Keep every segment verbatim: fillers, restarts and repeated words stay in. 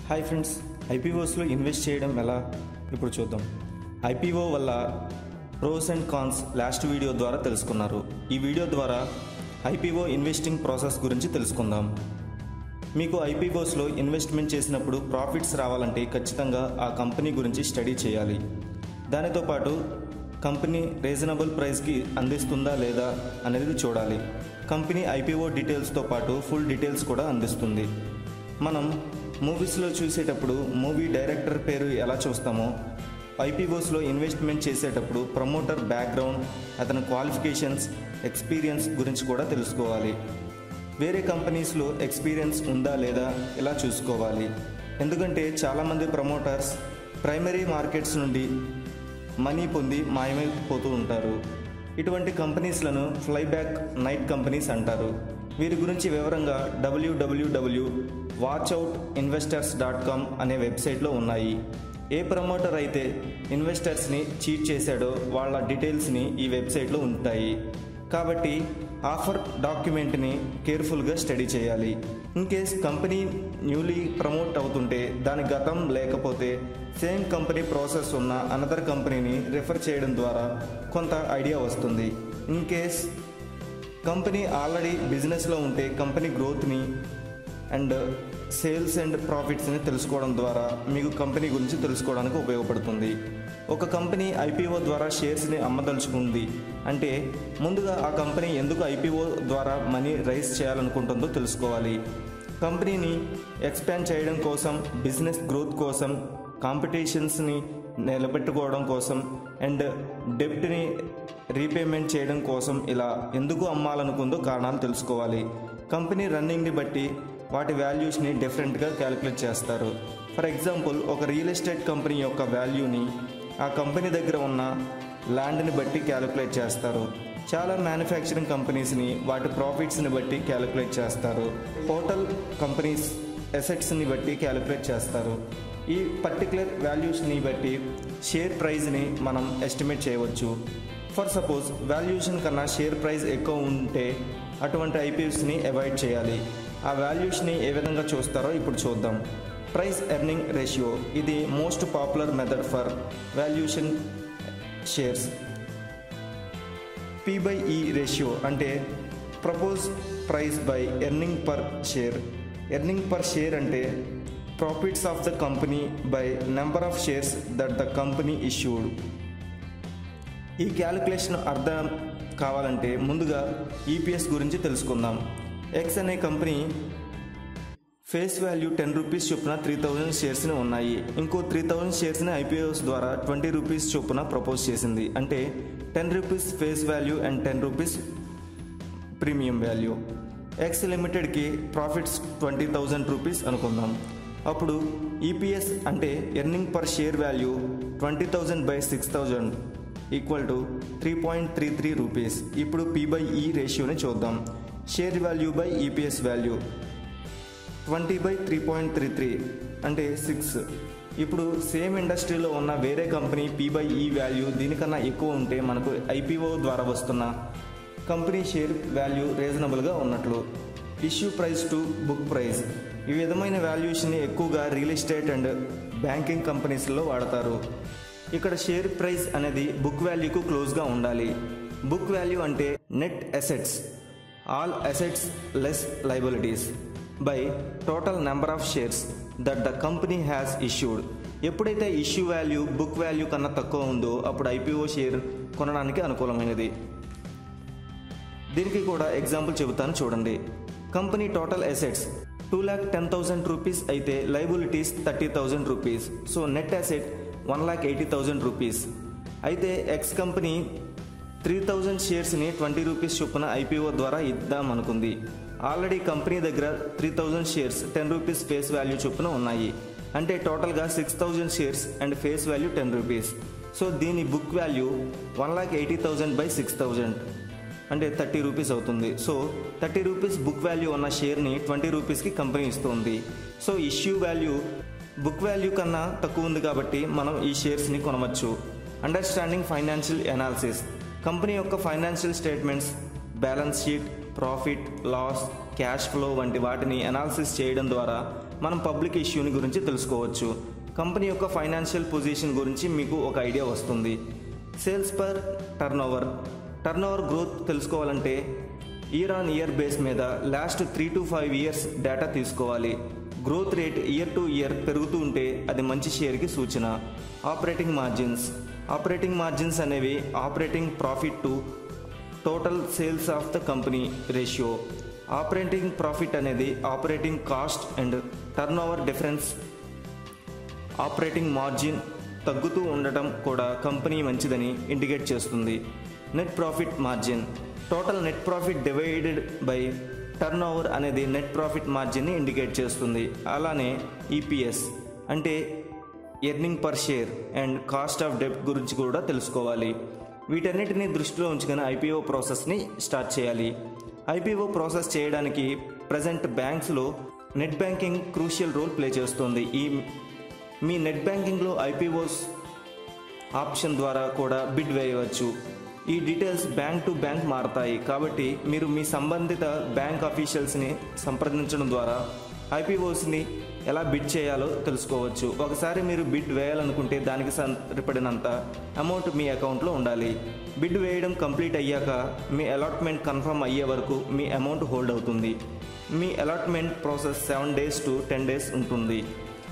Hi friends, ఐపీఓస్లో invest చేయడం ఎలా ఇప్పుడు చూద్దాం. ఐపీఓ వల్ల pros and cons last video ద్వారా తెలుసుకున్నారు. ఈ వీడియో ద్వారా ఐపీఓ ఇన్వెస్టింగ్ ప్రాసెస్ గురించి తెలుసుకుందాం. మీకు ఐపీఓస్లో ఇన్వెస్ట్మెంట్ చేసినప్పుడు ప్రాఫిట్స్ రావాలంటే ఖచ్చితంగా ఆ కంపెనీ గురించి స్టడీ చేయాలి. దానితో పాటు కంపెనీ రీజనబుల్ ప్రైస్కి అందిస్తుందా లేదా అనేది చూడాలి. కంపెనీ ఐపీఓ డీటెయిల్స్తో పాటు ఫుల్ డీటెయిల్స్ కూడా అందిస్తుంది. మనం మూవీస్లో చూసేటప్పుడు మూవీ డైరెక్టర్ పేరు ఎలా చూస్తామో ఐపీఓస్లో ఇన్వెస్ట్మెంట్ చేసేటప్పుడు ప్రమోటర్ బ్యాక్గ్రౌండ్, అతని క్వాలిఫికేషన్స్, ఎక్స్పీరియన్స్ గురించి కూడా తెలుసుకోవాలి. వేరే కంపెనీస్లో ఎక్స్పీరియన్స్ ఉందా లేదా ఇలా చూసుకోవాలి. ఎందుకంటే చాలామంది ప్రమోటర్స్ ప్రైమరీ మార్కెట్స్ నుండి మనీ పొంది మాయమైపోతూ ఉంటారు. ఇటువంటి కంపెనీస్లను ఫ్లైబ్యాక్ నైట్ కంపెనీస్ అంటారు. వీరి గురించి వివరంగా డబ్ల్యూడబ్ల్యూడబ్ల్యూ వాచ్అవుట్ ఇన్వెస్టర్స్ డాట్ కామ్ అనే వెబ్సైట్లో ఉన్నాయి. ఏ ప్రమోటర్ అయితే ఇన్వెస్టర్స్ని చీట్ చేశాడో వాళ్ళ డీటెయిల్స్ని ఈ వెబ్సైట్లో ఉంటాయి. కాబట్టి ఆఫర్ డాక్యుమెంట్ని కేర్ఫుల్గా స్టడీ చేయాలి. In case company newly promote అవుతుంటే దాని గతం లేకపోతే సేమ్ కంపెనీ ప్రాసెస్ ఉన్న అనదర్ కంపెనీని రిఫర్ చేయడం ద్వారా కొంత ఐడియా వస్తుంది. ఇన్ కేస్ కంపెనీ ఆల్రెడీ బిజినెస్లో ఉంటే కంపెనీ గ్రోత్ని అండ్ సేల్స్ అండ్ ప్రాఫిట్స్ని తెలుసుకోవడం ద్వారా మీకు కంపెనీ గురించి తెలుసుకోవడానికి ఉపయోగపడుతుంది. ఒక కంపెనీ ఐపీఓ ద్వారా షేర్స్ని అమ్మదలుచుకుంది అంటే ముందుగా ఆ కంపెనీ ఎందుకు ఐపీఓ ద్వారా మనీ రైజ్ చేయాలనుకుంటుందో తెలుసుకోవాలి. కంపెనీని ఎక్స్పాండ్ చేయడం కోసం, బిజినెస్ గ్రోత్ కోసం, కాంపిటీషన్స్ని నిలబెట్టుకోవడం కోసం అండ్ డెబ్ట్ని రీపేమెంట్ చేయడం కోసం ఇలా ఎందుకు అమ్మాలనుకుందో కారణాలు తెలుసుకోవాలి. కంపెనీ రన్నింగ్ని బట్టి వాటి వాల్యూస్ని డిఫరెంట్గా క్యాలిక్యులేట్ చేస్తారు. ఫర్ ఎగ్జాంపుల్, ఒక రియల్ ఎస్టేట్ కంపెనీ యొక్క వాల్యూని ఆ కంపెనీ దగ్గర ఉన్న ల్యాండ్ని బట్టి క్యాలిక్యులేట్ చేస్తారు. చాలా మ్యానుఫ్యాక్చరింగ్ కంపెనీస్ని వాటి ప్రాఫిట్స్ని బట్టి క్యాలిక్యులేట్ చేస్తారు. టోటల్ కంపెనీస్ అసెట్స్ని బట్టి క్యాలిక్యులేట్ చేస్తారు. ఈ పర్టికులర్ వాల్యూస్ని బట్టి షేర్ ప్రైజ్ని మనం ఎస్టిమేట్ చేయవచ్చు. ఫర్ సపోజ్ వాల్యూషన్ కన్నా షేర్ ప్రైస్ ఎక్కువ ఉంటే అటువంటి ఐపీఓస్ని అవాయిడ్ చేయాలి. ఆ వాల్యూస్ని ఏ విధంగా చూస్తారో ఇప్పుడు చూద్దాం. ప్రైస్ ఎర్నింగ్ రేషియో ఇది most popular method for valuation shares. P by E ratio అంటే propose price by earning per share. Earning per share అంటే profits of the company by number of shares that the company issued. ఈ calculation అర్థం కావాలంటే ముందుగా EPS గురించి తెలుసుకుందాం. X అనే కంపెనీ ఫేస్ వాల్యూ టెన్ రూపీస్ చొప్పున త్రీ థౌజండ్ షేర్స్ని ఉన్నాయి. ఇంకో త్రీ థౌజండ్ షేర్స్ని ఐపీఓస్ ద్వారా ట్వంటీ రూపీస్ చొప్పున ప్రపోజ్ చేసింది. అంటే ten rupees face value and ten rupees premium value. X లిమిటెడ్కి ప్రాఫిట్స్ ట్వంటీ థౌజండ్ రూపీస్ అనుకుందాం. అప్పుడు ఈపీఎస్ అంటే earning per share value twenty thousand by six thousand equal to three point three three rupees. ఇప్పుడు P by E రేషియోని చూద్దాం. Share value by EPS value twenty by three point three three అంటే six. ఇప్పుడు same ఇండస్ట్రీలో ఉన్న వేరే company P by E value దీనికన్నా ఎక్కువ ఉంటే మనకు ఐపీఓ ద్వారా వస్తున్న కంపెనీ షేర్ వాల్యూ రీజనబుల్గా ఉన్నట్లు. Issue price to book price ఈ విధమైన వాల్యూస్ని ఎక్కువగా రియల్ ఎస్టేట్ అండ్ బ్యాంకింగ్ కంపెనీస్లో వాడతారు. ఇక్కడ షేర్ ప్రైస్ అనేది బుక్ వాల్యూకు క్లోజ్గా ఉండాలి. బుక్ వాల్యూ అంటే net assets, all assets less liabilities by total number of shares that the company has issued. ఎప్పుడైతే ఇష్యూ వాల్యూ బుక్ వాల్యూ కన్నా తక్కువ ఉందో అప్పుడు ఐపీఓ షేర్ కొనడానికి అనుకూలమైనది. దీనికి కూడా ఎగ్జాంపుల్ చెబుతాను చూడండి. Company total assets two lakh ten thousand rupees అయితే liabilities thirty thousand rupees. So net asset one lakh eighty thousand rupees. అయితే ఎక్స్ కంపెనీ త్రీ థౌజండ్ షేర్స్ని ట్వంటీ రూపీస్ చొప్పున ఐపీఓ ద్వారా ఇద్దాం అనుకుంది. ఆల్రెడీ కంపెనీ దగ్గర three thousand shares ten rupees face value చొప్పున ఉన్నాయి. అంటే టోటల్గా six thousand shares and face value ten rupees. So దీని book value one lakh eighty thousand by six thousand అంటే థర్టీ రూపీస్ అవుతుంది. So thirty rupees book value ఉన్న షేర్ని twenty రూపీస్కి కంపెనీ ఇస్తుంది. So issue value book value కన్నా తక్కువ ఉంది కాబట్టి మనం ఈ షేర్స్ని కొనవచ్చు. అండర్స్టాండింగ్ ఫైనాన్షియల్ అనాలిసిస్ కంపెనీ యొక్క financial statements, balance sheet, profit, loss, cash flow వంటి వాటిని అనాలిసిస్ చేయడం ద్వారా మనం పబ్లిక్ ఇష్యూని గురించి తెలుసుకోవచ్చు. కంపెనీ యొక్క ఫైనాన్షియల్ పొజిషన్ గురించి మీకు ఒక ఐడియా వస్తుంది. Sales per turnover turnover growth తెలుసుకోవాలంటే ఇయర్ ఆన్ ఇయర్ బేస్ మీద last three to five years data తీసుకోవాలి. Growth rate year to year పెరుగుతూ ఉంటే అది మంచి షేర్కి సూచన. ఆపరేటింగ్ మార్జిన్స్ ఆపరేటింగ్ మార్జిన్స్ అనేవి operating profit to total sales of the company ratio. Operating profit అనేది operating cost and turnover difference. Operating margin తగ్గుతూ ఉండటం కూడా కంపెనీ మంచిదని ఇండికేట్ చేస్తుంది. Net profit margin total net profit divided by turnover అనేది net profit మార్జిన్ని indicate చేస్తుంది. అలానే ఈపీఎస్ అంటే earning per share and cost of డెబ్ట్ గురించి కూడా తెలుసుకోవాలి. వీటన్నిటిని దృష్టిలో ఉంచుకొని ఐపీఓ ప్రాసెస్ని స్టార్ట్ చేయాలి. ఐపీఓ ప్రాసెస్ చేయడానికి ప్రజెంట్ బ్యాంక్స్లో net banking crucial role play చేస్తుంది. ఈ మీ నెట్ బ్యాంకింగ్లో ఐపీఓస్ ఆప్షన్ ద్వారా కూడా బిడ్ వేయవచ్చు. ఈ డీటెయిల్స్ బ్యాంక్ టు బ్యాంక్ మారతాయి కాబట్టి మీరు మీ సంబంధిత బ్యాంక్ అఫీషియల్స్ని సంప్రదించడం ద్వారా ఐపీఓస్ని ఎలా బిడ్ చేయాలో తెలుసుకోవచ్చు. ఒకసారి మీరు బిడ్ వేయాలనుకుంటే దానికి సరిపడినంత అమౌంట్ మీ అకౌంట్లో ఉండాలి. బిడ్ వేయడం కంప్లీట్ అయ్యాక మీ అలాట్మెంట్ కన్ఫర్మ్ అయ్యే వరకు మీ అమౌంట్ హోల్డ్ అవుతుంది. మీ allotment process seven days to ten days ఉంటుంది.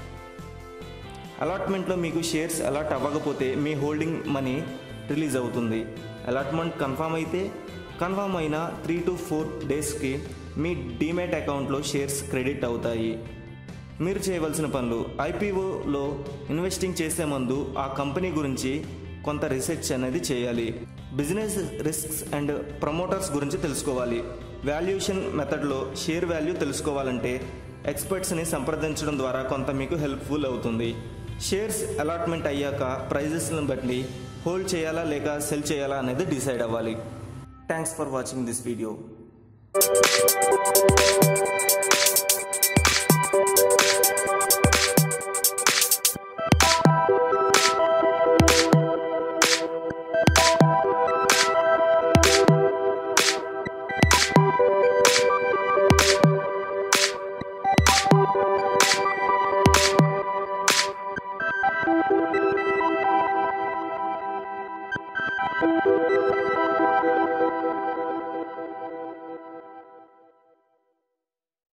అలాట్మెంట్లో మీకు షేర్స్ అలాట్ అవ్వకపోతే మీ హోల్డింగ్ మనీ రిలీజ్ అవుతుంది. అలాట్మెంట్ కన్ఫర్మ్ అయితే కన్ఫర్మ్ అయిన త్రీ టు ఫోర్ డేస్కి మీ డీమ్యాట్ అకౌంట్లో షేర్స్ క్రెడిట్ అవుతాయి. మీరు చేయవలసిన పనులు: ఐపీఓలో ఇన్వెస్టింగ్ చేసే ముందు ఆ కంపెనీ గురించి కొంత రీసెర్చ్ అనేది చేయాలి. బిజినెస్ రిస్క్స్ అండ్ ప్రమోటర్స్ గురించి తెలుసుకోవాలి. వాల్యుయేషన్ మెథడ్లో షేర్ వాల్యూ తెలుసుకోవాలంటే ఎక్స్పర్ట్స్ని సంప్రదించడం ద్వారా కొంత మీకు హెల్ప్ఫుల్ అవుతుంది. షేర్స్ అలాట్మెంట్ అయ్యాక ప్రైజెస్ని బట్టి హోల్డ్ చేయాలా లేక సెల్ చేయాలా అనేది డిసైడ్ అవ్వాలి. Thanks for watching this video.